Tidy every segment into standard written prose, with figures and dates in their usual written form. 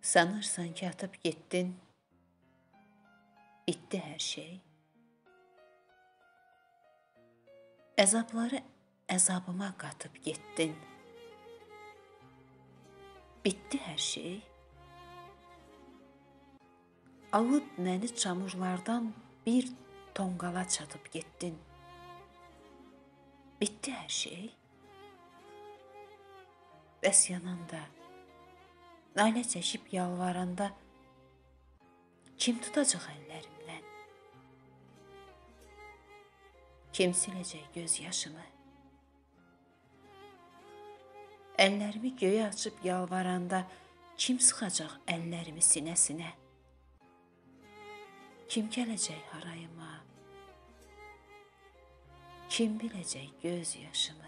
Sanırsan ki atıp gittin, bitti her şey. Əzabları əzabıma qatıp getdin, bitti her şey. Alıb məni çamurlardan bir tonqala çatıp getdin, bitti her şey. Bəs yananda, nalə çəkib yalvaranda kim tutacaq əllərimdən? Kim siləcək göz yaşımı? Əllərimi göyə açıb yalvaranda kim sıxacaq əllərimi sinəsinə? Kim gələcək harayıma? Kim biləcək göz yaşımı?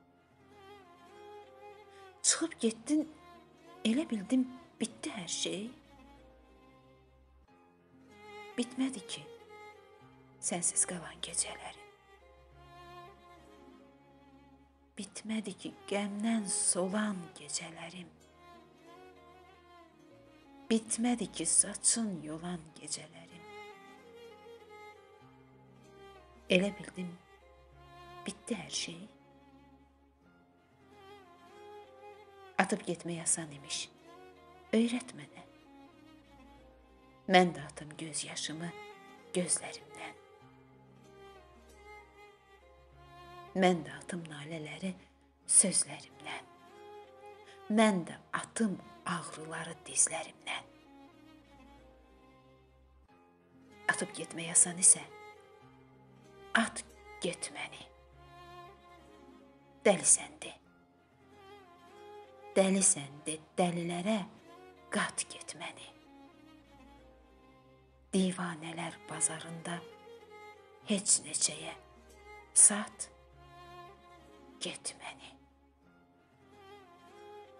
Çıxıb getdin, elə bildim bitti hər şey. Bitmədi ki, sənsiz qalan gecələrim. Bitmədi ki, qəmdən solan gecələrim. Bitmədi ki, saçın yolan gecələrim. Elə bildim, bitti hər şey. Atıp getmək asan imiş, öyrət mənə. Mən də atım göz yaşımı gözlərimdən. Mən də atım nalələri sözlərimdən. Mən də atım ağrıları dizlərimdən. Atıp getmək asan isə, at get məni. Dəlisəndi. Dəlisəndi, dəlilərə qat get məni. Divanələr bazarında heç neçəyə sat get məni.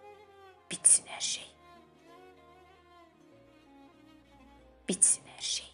Bitsin hər şey. Bitsin hər şey.